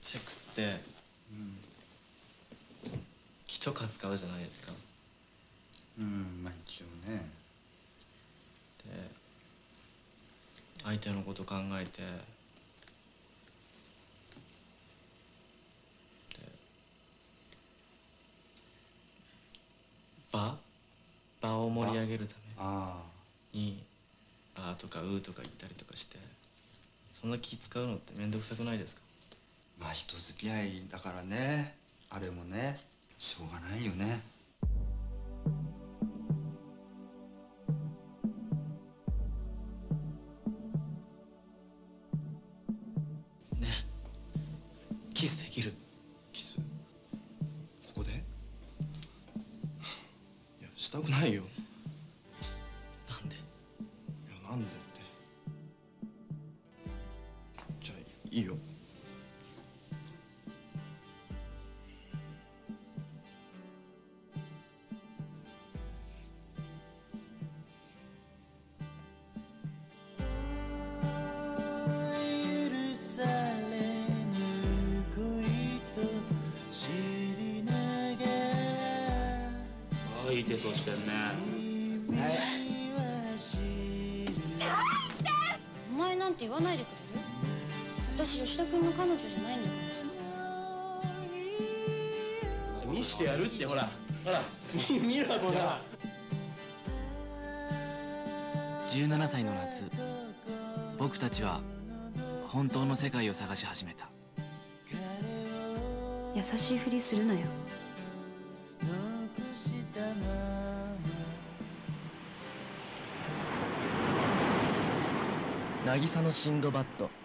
セックスって一数買うじゃないですか。 まあ一応ね。 で相手のこと考えて、で場を盛り上げるために「あ」とか「う」とか言ったりとかして、そんな気使うのって面倒くさくないですか？ まあ人付き合いだからね、あれもね、しょうがないよね。 ね、キスできる？ キスここで？いやしたくないよ。 なんで？ いやなんでって。じゃあいいよ。 いい手相してんね。 お前なんて言わないでくれる？私吉田君の彼女じゃないんだからさ。 見してやるって、ほら見ろほら。 17歳の夏、僕たちは本当の世界を探し始めた。 優しいふりするなよ。 渚のシンドバッド。